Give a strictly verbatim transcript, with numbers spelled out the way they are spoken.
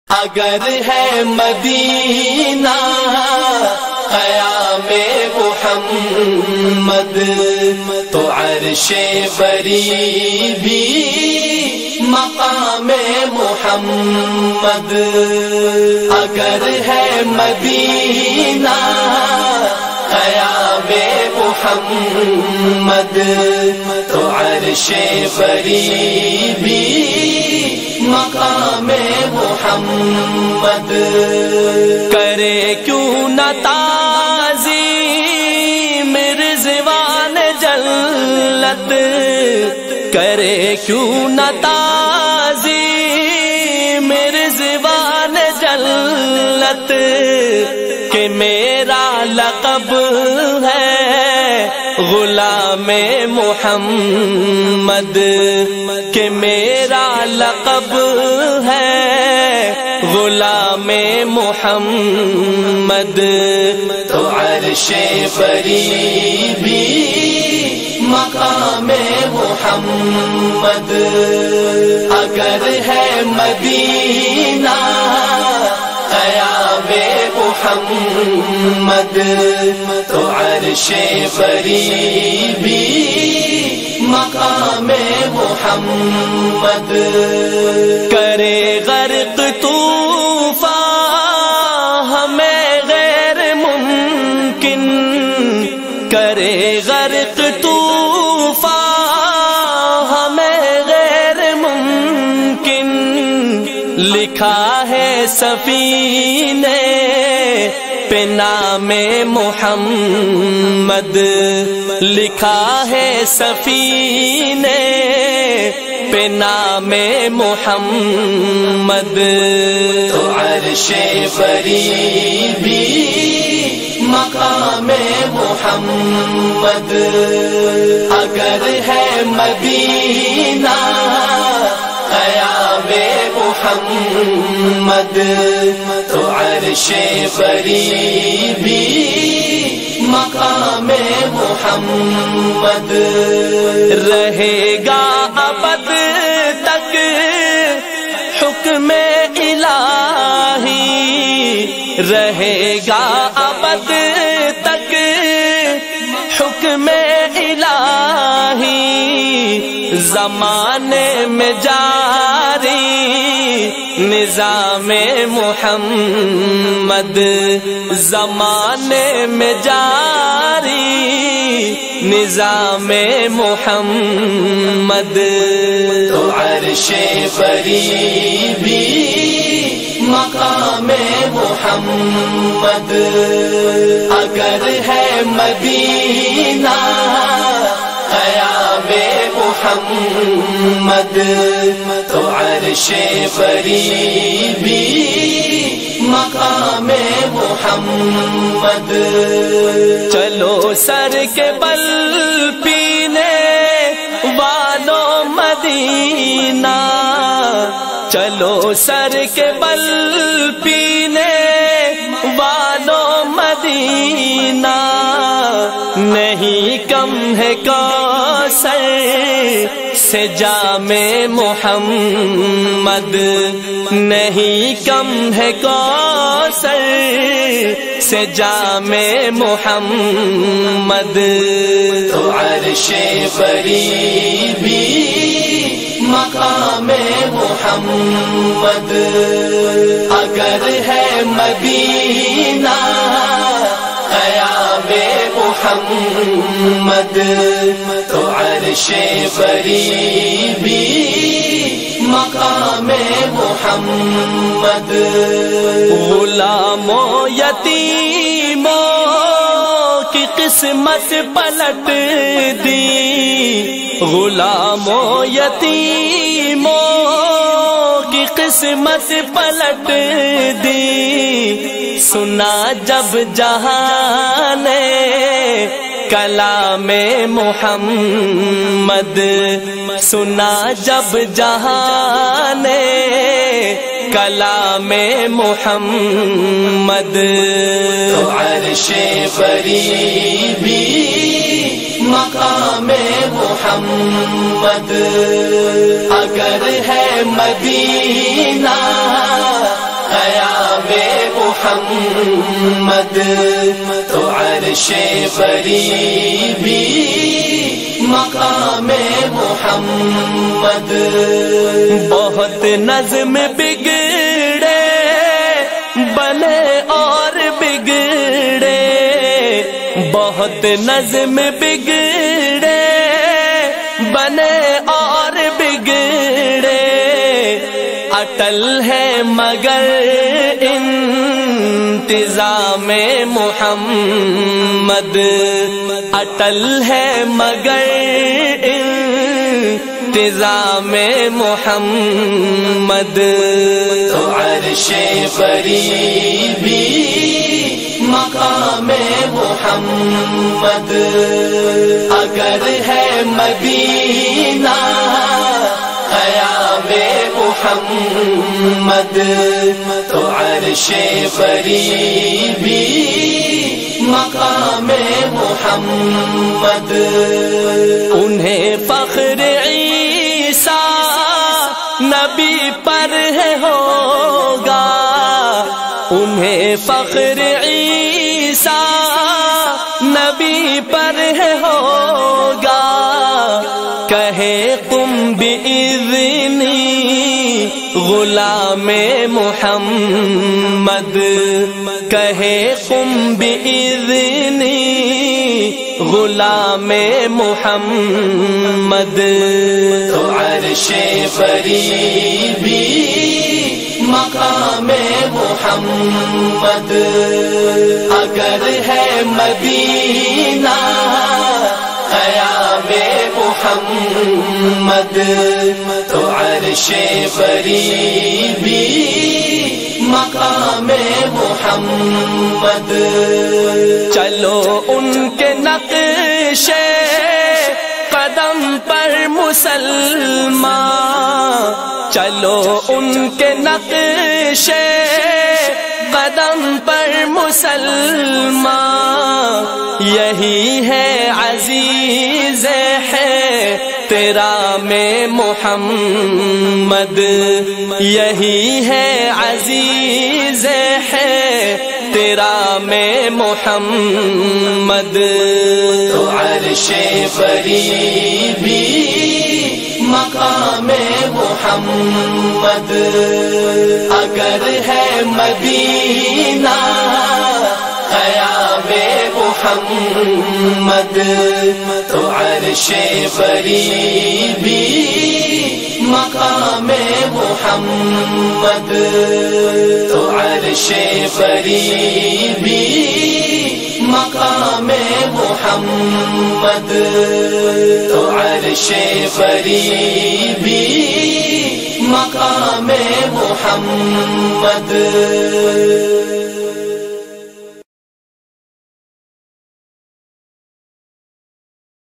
اگر ہے مدینہ قیام محمد تو عرش بری بھی مقام محمد. اگر ہے مدینہ قیام محمد تو عرش بری بھی مقام محمد. کرے کیوں نہ تعظیم رضوان جلت، کرے کیوں نہ تعظیم رضوان جلت، کہ میرا لقب ہے غلام محمد، کہ میرا لقب ہے غلام محمد. تو عرش بری بھی مقام محمد. اگر ہے مدینہ قیام محمد تو عرش بری بھی مقام محمد. کرے غرق طوفان ہمیں غیر ممکن، کرے غرق طوفان ہمیں غیر ممکن، لکھا ہے سفینے پہ نام محمد، لکھا ہے سفینے پہ نام محمد. تو عرش بری بھی مقام محمد. اگر ہے مدینہ قیام محمد تو عرش بری بھی مقام محمد. رہے گا ابد تک حکم الہی، رہے گا ابد تک حکم الہی، زمانے میں جاری نظام محمد، زمانے میں جاری نظام محمد. تو عرش بری بھی مقام محمد. اگر ہے مدینہ قیام محمد تو عرش بری بھی مقام محمد. چلو سر کے بل پینے والوں مدینہ، چلو سر کے بل پینے والوں مدینہ، نہیں کم ہے کوثر سے جام محمد، نہیں کم ہے کوثر سے جام محمد. تو عرش بری بھی مقام محمد. اگر ہے مدینہ قیام محمد تو عرش بری بھی مقام محمد. غلاموں یتیموں کی قسمت پلٹ دی، غلاموں یتیموں کی قسمت پلٹ دی، سنا جب جہان کلام محمد، سنا جب جہان کلام محمد. تو عرش بری بھی مقام محمد. اگر ہے مدینہ قیام محمد، تو عرش بری بھی مقام محمد۔ بہت نظم بگڑے بنے اور بگڑے، بہت نظم بگڑے بنے اور بگڑے، اٹل ہے مگر انتظام محمد، اٹل ہے مگر انتظام محمد۔ تو عرش بری بھی مقام محمد، اگر ہے مدینہ قیام محمد، تو عرش بری بھی مقام محمد۔ انہیں فخر عیسیٰ نبی پر ہے ہوگا، انہیں فخر عیسیٰ نبی پر ہے ہوگا، کہے تم بِإِذْنِی غلام محمد، کہے تم بِإِذْنِی غلام محمد۔ تو عرش بری بھی مقام محمد، اگر ہے مدینہ قیام محمد، تو عرش بری بھی مقام محمد۔ چلو ان کے نقش قدم پر مسلمان، چلو ان کے نقش قدم پر مسلمان، یہی ہے عزیز ہے تیرا میں محمد، یہی ہے عزیز ہے تیرا میں محمد۔ تو عرش بری بھی مقام محمد، اگر ہے مدینہ قیام محمد، تو عرش بری بھی مقام محمد، تو عرش بری بھی مقام محمد، تو عرش بری بھی مقام محمد۔